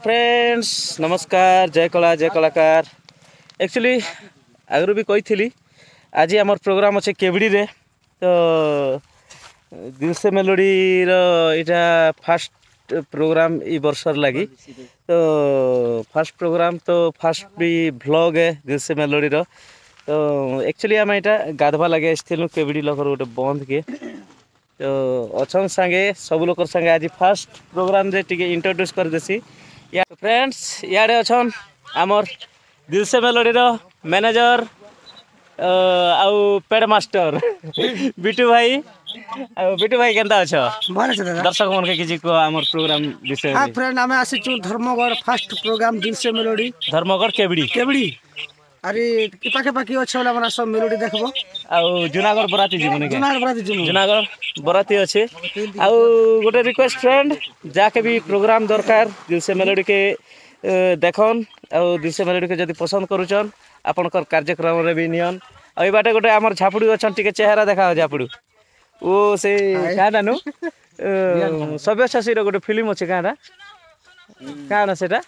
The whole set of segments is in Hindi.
फ्रेंड्स नमस्कार जय कलाकार एक्चुअली आगु भी कही थी आज आम प्रोग्राम अच्छे केवड़ी रे तो दिल से मेलोडी रा फास्ट प्रोग्राम ई वर्षर लगी तो फास्ट प्रोग्राम तो फास्ट भी व्लॉग है दिल से मेलोडी रो तो एक्चुअली आम यहाँ गाधवा लगे आसलु केवड़ी लोकर गोटे बंद के तो अच्छा सांगे सब लोग संगे आज फास्ट प्रोग्राम रे टिके इंट्रोड्यूस कर देसी या फ्रेंड्स याडे अच्छन आमर दिल से मेलोडी रो मैनेजर आउ पेड मास्टर बिटू भाई केनता अच्छा दर्शक मन के किछि को आमर प्रोग्राम विषय हां फ्रेंड हमें आसी धर्मगढ़ फास्ट प्रोग्राम दिल से मेलोडी धर्मगढ़ केवड़ी अरे पाखे पाखी अच्छा वाला सब मेलोडी देखबो आउ जुनागढ़ बराती जीवन के जुनागढ़ बराती अच्छे आउ गोटे रिक्वेस्ट फ्रेंड जाके भी प्रोग्राम दरकार दिल से मेलोडी के देखन आउ दिल से मेलोडी के जदि पसंद करूछन आपनकर कार्यक्रम रे भी नियन आ ई बाटे गोटे हमर झापुड़ी अछन टिके चेहरा देखा झापुड़ी ओ से काना नु सब्यसाची रो गोटे फिल्म अछि काना सेटा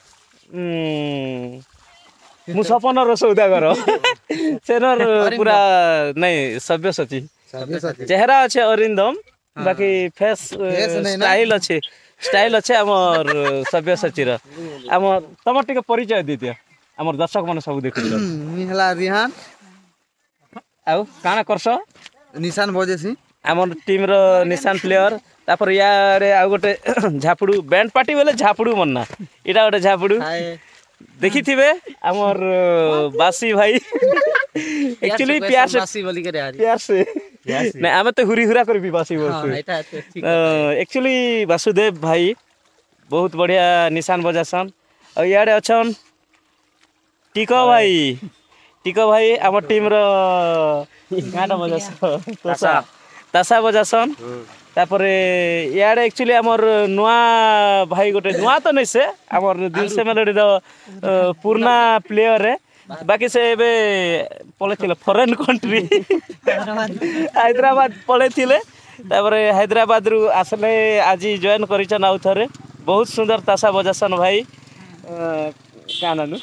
मु सपन रो सौदागर सेनर पूरा नहीं सब्यसाची चेहरा अच्छे अरिंदम बाकी फेस स्टाइल अच्छे हमर सब्यसाची रो हमर तमर टिके परिचय दी दिया हमर दर्शक मन सब देखु मिहला रिहान आउ काना करसो निशान बजेसी हमर टीम रो निशान प्लेयर तापर यारे आ गोटे झापुडू बैंड पार्टी बेले झापुडू मनना इटा गोटे झापुडू देखी थिबे हमर बासी भाई एक्चुअली प्यार से नहीं आमे तो हुरी हुरा कर भी बासी बोल एक्चुअली वासुदेव भाई बहुत बढ़िया निशान बजासन और याडे अछन टिको भाई हमर टीम रो गाना बजासन तासा बजासन तापरे याडे एक्चुअली हमर नुआ भाई गोटे नुआ तो नहीं से हमर दिल से मेलोडी रो पुरना प्लेयर है बाकी से एबे पळे थिले फॉरेन कंट्री हैदराबाद पळे थिले तापरे हैदराबाद रु आसले आज जॉइन करिछन आउ थरे बहुत सुंदर तासा बजासन भाई का नानु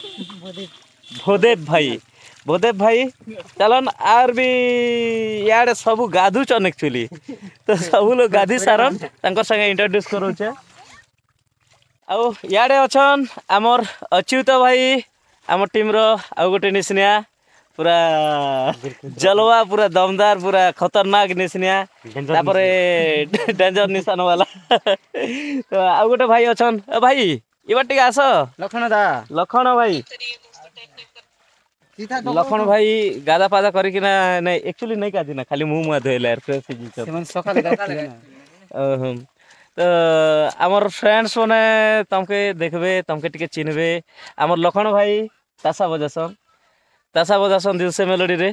भोदेव भाई चलन आर भी याडे सब गाधु चन एक्चुअली तो सब लोग गाधी सारन तांकर संगे इंट्रोड्यूस करू छे आउ याडे अछन हमर अच्युत भाई हमर टीम रो आ गोटे निसनिया पूरा जलवा पूरा दमदार पूरा खतरनाक निसनिया तापरे डेंजर निशान वाला तो आ गोटे भाई अछन भाई इबा टिके आस लखन भाई लखन भाई गादा पादा करी ना नहीं एक्चुअली नहीं कादी ना खाली मुंह धोइला यार फ्रेश जी सकाले तो हमर फ्रेंड्स माने तमके देखबे तमके टिके चिन्हबे हमर लखन भाई तासा बजासन दिल से मेलोडी रे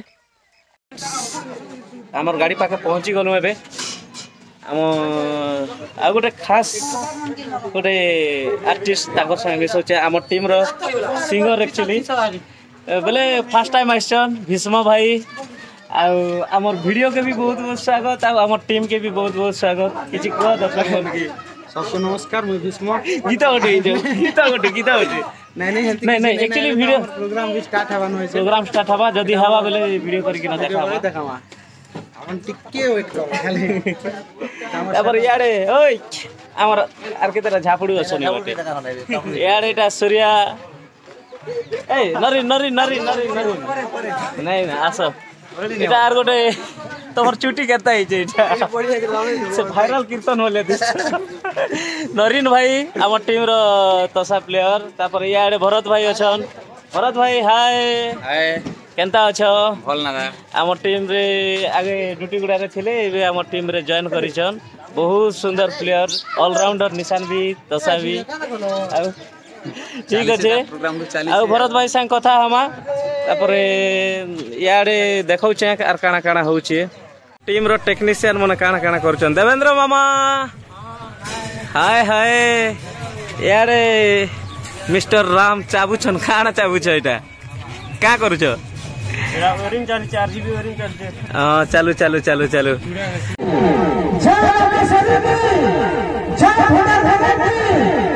हमर गाड़ी पाके पहुंची गलु एबे हम आ गोटे खास गोटे आर्टिस्ट ताकर संगे सोचे हमर टीम रो सिंगर एक्चुअली बोले फर्स्ट टाइम आइसन भीष्म भाई आमर वीडियो के भी बहुत बहुत स्वागत आमर टीम के भी बहुत बहुत स्वागत किछि को दर्शक मन की सबको नमस्कार मैं भीष्म गीता गोटे नहीं एक्चुअली वीडियो प्रोग्राम स्टार्ट हवा होय प्रोग्राम स्टार्ट हवा जदी हवा बोले वीडियो करी कि ना देखावा अपन टिके वेट कर खाली तापर याडे ओय हमर आर के तरह झापुडू असनी होते याडे एटा सूर्या ए नरी नहीं आस इटा आर गोटे तमर चुटी केता है से वायरल कीर्तन होले नरीन भाई हमर टीम रो तसा प्लेयर तापर याडे भरत भाई अछन भरत भाई हाय केनता अछो भल ना हमर टीम रे आगे ड्यूटी गुडा रे थिले एबे हमर टीम रे जॉइन करिछन बहुत सुंदर प्लेयर ऑलराउंडर निशान भी तसा भी ठीक अच्छे आ भरत भाई संग कथा हमा तापरे याडे देखौ छे आर काना काना होउछे टीम रो टेक्नीशियन मने काना काना करछन देवेंद्र मामा हाय याडे मिस्टर राम चाबुछन खाना चाबुछ एटा का करूछ एरा वरिंग चल 4GB वरिंग चलते हां चालू जय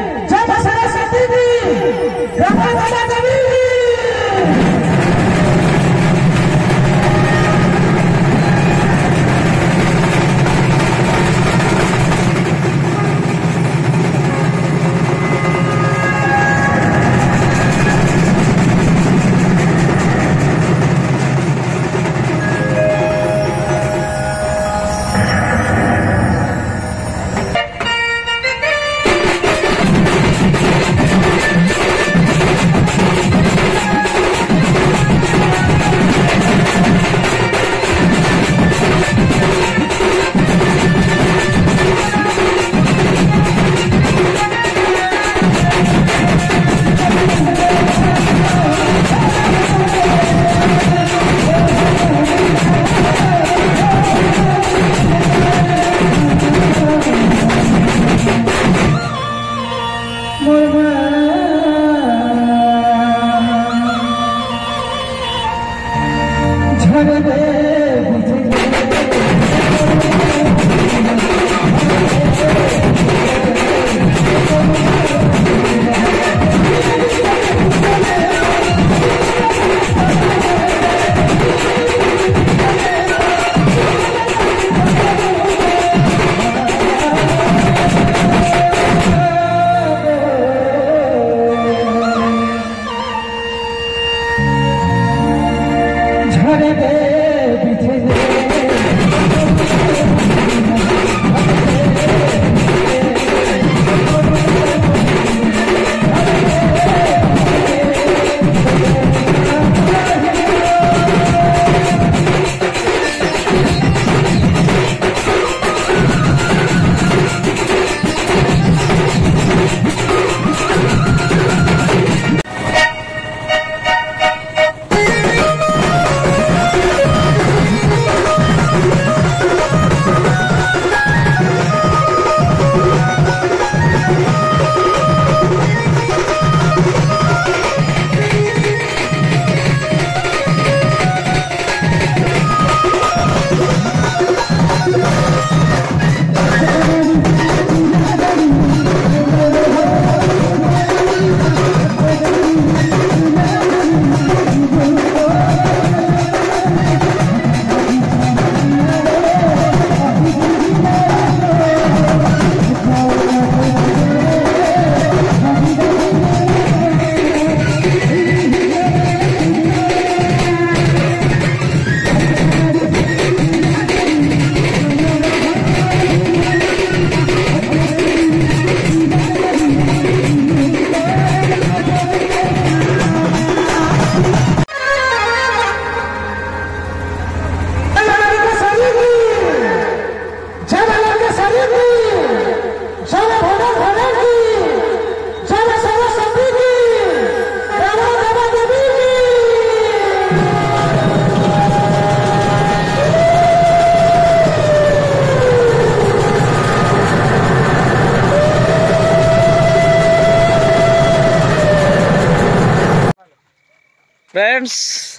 फ्रेंड्स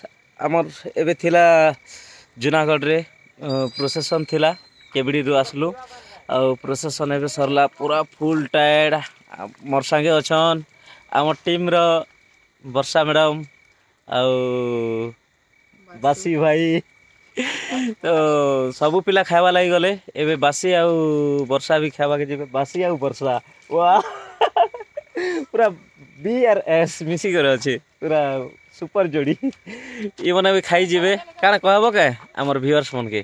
आमर एबे थिला जूनागढ़ रे प्रोसेसन थिला केबड़ी रु आसलु आ प्रोसेसन एबे सरला पूरा फुल टायर्ड मोर संगे अछन आम टीम रो वर्षा मैडम आ बासी भाई तो सबु पिला खावा लगी गले एबे बासी आ वर्षा भी खावा के जेबे बासी आ वर्षा वाह पूरा बी आर एस मिसी कर अछि पूरा सुपर जोड़ी ये मने भी खाई जीवे काना कहबो के हमर व्यूअर्स मन के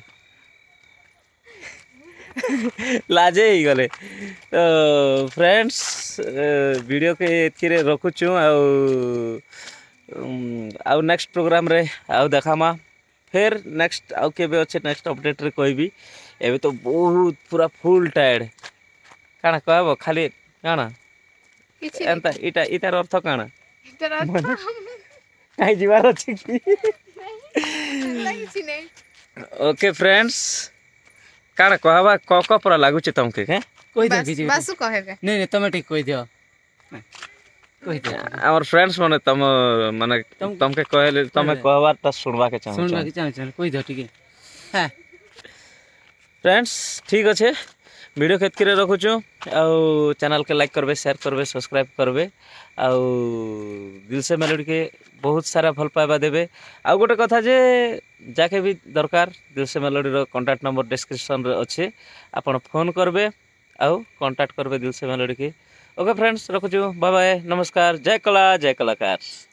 लाजे ही गले तो फ्रेंड्स वीडियो के एथिरे रखुछु आउ नेक्स्ट प्रोग्राम रे आउ देखामा फिर नेक्स्ट आउ केबे अच्छे नेक्स्ट अपडेट रे कहबी एबे तो बहुत पूरा फुल टायर्ड काना कहबो खाली काना एंता इटा इतार अर्थ काना इतार अर्थ काई जीवार अछि की ओके फ्रेंड्स काना कहबा क पूरा लागु छ तुमके के कोइ दे किछि बासु कहबे नहीं तमे ठीक कहि दियो कहि दे हमर फ्रेंड्स माने तुम माने तुमके कहले तुमे कहबा त सुनबा के चाहू कहि दियो ठीक है हां फ्रेंड्स ठीक अच्छे वीडियो खेतकी रखुचु आउ चैनल के लाइक करबे शेयर करबे सब्सक्राइब करबे आउ दिल से मेलोडी के बहुत सारा भल पाइबा देबे। आउ गोटे कथा जे जाके भी दरकार दिल से मेलोडी रो कांटेक्ट नंबर डिस्क्रिप्शन रे अच्छे आपण फोन करबे आउ कांटेक्ट करबे दिल से मेलोडी के। ओके फ्रेंड्स रखुचु बाय बाय नमस्कार जय कला जय कलाकार।